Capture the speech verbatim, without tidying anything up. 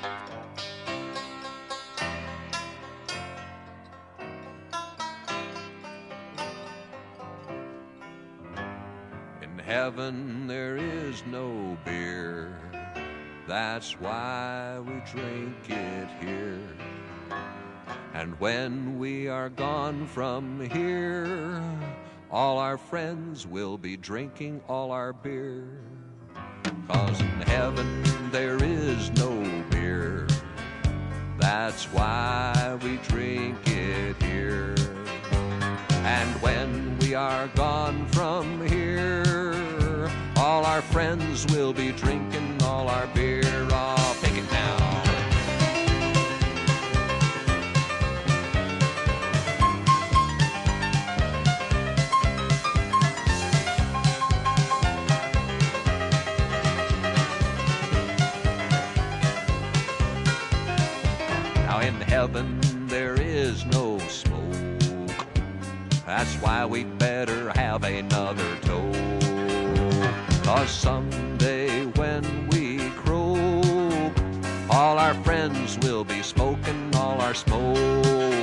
In heaven there is no beer, that's why we drink it here. And when we are gone from here, all our friends will be drinking all our beer. 'Cause in heaven there is no beer, that's why we drink it here. And when we are gone from here, all our friends will be drinking all our beer. Oh, pick it now. Now in heaven there is no smoke, that's why we better have another toke. 'Cause someday when we croak, all our friends will be smoking all our smoke.